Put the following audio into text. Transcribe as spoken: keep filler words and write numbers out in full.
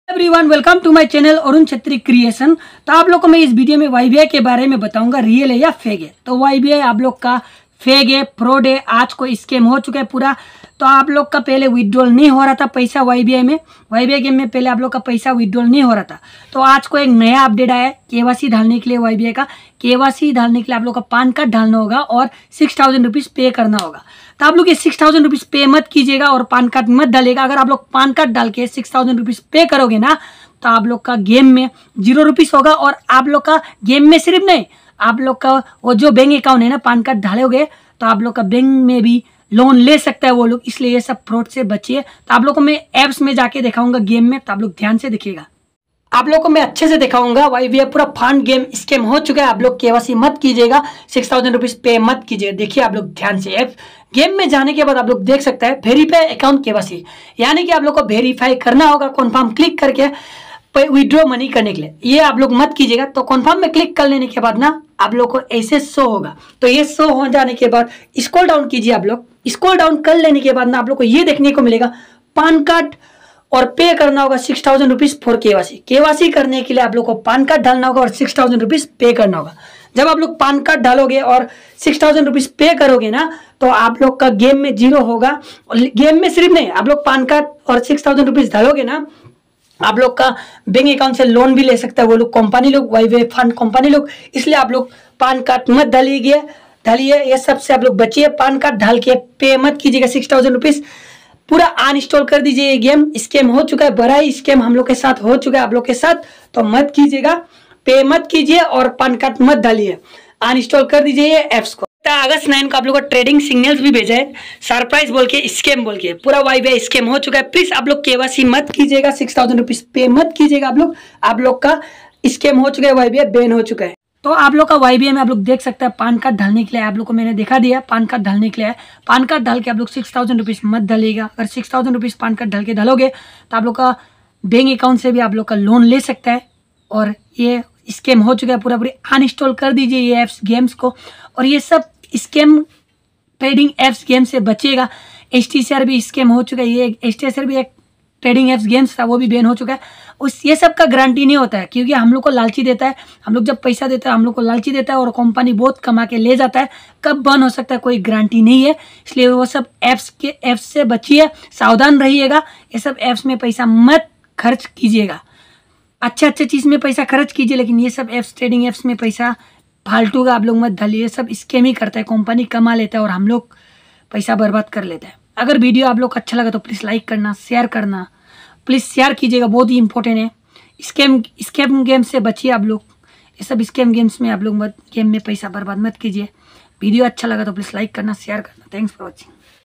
Everyone, welcome to my channel Arun Chhetri creation. तो आप लोग को मैं इस वीडियो में वाईबीआई के बारे में बताऊंगा, रियल है या फेक है। तो वाईबीआई आप लोग का फेक है, फ्रॉड है, आज को स्कैम हो चुका है पूरा। तो आप लोग का पहले विड्रॉल नहीं हो रहा था पैसा वाईबीआई में, वाईबीआई गेम में पहले आप लोग का पैसा विड्रॉल नहीं हो रहा था। तो आज को एक नया अपडेट आया है केवाईसी डालने के लिए। वाईबीआई का केवाईसी डालने के लिए आप लोग का पान कार्ड डालना होगा और सिक्स थाउजेंड रुपीज़ पे करना होगा। तो आप लोग ये सिक्स थाउजेंड रुपीज़ पे मत कीजिएगा और पान कार्ड मत डालिएगा। अगर आप लोग पान कार्ड डाल के सिक्स थाउजेंड रुपीज़ पे करोगे ना, तो आप लोग का गेम में जीरो रुपीज़ होगा। और आप लोग का गेम में सिर्फ नहीं, आप लोग का वो जो बैंक अकाउंट है ना, पान कार्ड डालोगे तो आप लोग का बैंक में भी लोन ले सकता है वो लोग। इसलिए ये सब फ्रॉड से बचिए। तो आप लोग को मैं ऐप्स में जाके दिखाऊंगा गेम में, तो आप लोग ध्यान से देखिएगा। आप लोग को मैं अच्छे से दिखाऊंगा। वाईबीआई पूरा फंड गेम स्कैम हो चुका है। आप लोग केवाईसी मत कीजिएगा, सिक्स थाउजेंड रुपीज़ पे मत कीजिएगा। देखिए आप लोग ध्यान से, ऐप गेम में जाने के बाद आप लोग देख सकते हैं वेरीफाई अकाउंट केवाईसी, यानी कि आप लोग को वेरीफाई करना होगा कन्फर्म क्लिक करके विड्रॉ मनी करने के लिए। ये आप लोग मत कीजिएगा। तो कन्फर्म में क्लिक कर लेने के बाद ना आप लोग को ऐसे शो होगा। तो ये शो हो जाने के बाद स्क्रॉल डाउन कीजिए। आप लोग स्क्रॉल डाउन कर लेने के बाद ना आप लोग को ये देखने को मिलेगा पान कार्ड और पे करना होगा six thousand rupees for KYC. KYC करने के लिए आप लोग को पान कार्ड डालना होगा और सिक्स थाउजेंड रुपीज़ पे करना होगा। जब आप लोग पान कार्ड डालोगे और सिक्स थाउजेंड रुपीज़ पे करोगे ना, तो आप लोग का गेम में जीरो होगा। और गेम में सिर्फ नहीं, आप लोग पान कार्ड और सिक्स थाउजेंड रुपीज़ डालोगे ना, आप लोग का बैंक अकाउंट से लोन भी ले सकता है वो लोग, कंपनी लोग, वाईबीआई फंड कंपनी लोग। इसलिए आप लोग पान कार्ड मत डालिए डालिए ये सब से आप लोग बचिए। पान कार्ड डाल के पे मत कीजिएगा सिक्स थाउजेंड रुपीज़। पूरा अनइंस्टॉल कर दीजिए। ये गेम स्कैम हो चुका है, बड़ा ही स्कैम हम लोग के साथ हो चुका है आप लोग के साथ। तो मत कीजिएगा, पे मत कीजिए और पान कार्ड मत डालिए, अनइंस्टॉल कर दीजिए ये ऐप्स को। अगस्त नाइन को आप लोग को ट्रेडिंग सिग्नल्स भी भेजा है, सरप्राइज बोल के, स्कैम बोल के। पूरा वाईबीआई स्कैम हो चुका है। प्लीज आप लोग केवाईसी मत कीजिएगा, सिक्स थाउजेंड रुपीज पे मत कीजिएगा। आप लोग आप लोग का स्कैम हो चुका है, वाईबीआई बैन हो चुका है। तो आप लोग का वाईबीआई में आप लोग देख सकते हैं पान कार्ड डालने के लिए आप लोग को मैंने दिखा दिया। पान कार्ड डालने के लिए पान कार्ड डाल के आप लोग सिक्स थाउजेंड रुपीज़ मत डालिएगा। अगर six thousand rupees PAN card डाल के डालोगे तो आप लोग का बैंक अकाउंट से भी आप लोग का लोन ले सकता है। और ये स्कैम हो चुका है पूरा पूरी। अनइंस्टॉल कर दीजिए ये ऐप्स गेम्स को। और ये सब स्कैम ट्रेडिंग ऐप्स गेम से बचेगा। एच टी सी आर भी स्कैम हो चुका है। ये एच टी सी आर भी एक ट्रेडिंग ऐप्स गेम्स था, वो भी बैन हो चुका है। उस ये सब का गारंटी नहीं होता है, क्योंकि हम लोग को लालची देता है। हम लोग जब पैसा देते हैं हम लोग को लालची देता है और कंपनी बहुत कमा के ले जाता है। कब बंद हो सकता है कोई गारंटी नहीं है। इसलिए वो सब ऐप्स के ऐप्स से बचिए, सावधान रहिएगा। ये सब ऐप्स में पैसा मत खर्च कीजिएगा। अच्छे अच्छे चीज़ में पैसा खर्च कीजिए, लेकिन ये सब ऐप्स ट्रेडिंग ऐप्स में पैसा फालतू का आप लोग मत डालिए। सब स्कैम ही करता है, कंपनी कमा लेता है और हम लोग पैसा बर्बाद कर लेते हैं। अगर वीडियो आप लोग को अच्छा लगा तो प्लीज़ लाइक करना, शेयर करना, प्लीज़ शेयर कीजिएगा, बहुत ही इंपॉर्टेंट है। स्कैम स्कैम गेम से बचिए आप लोग। ये सब स्कैम गेम्स में आप लोग मत गेम में पैसा बर्बाद मत कीजिए। वीडियो अच्छा लगा तो प्लीज़ लाइक करना, शेयर करना। Thanks for watching.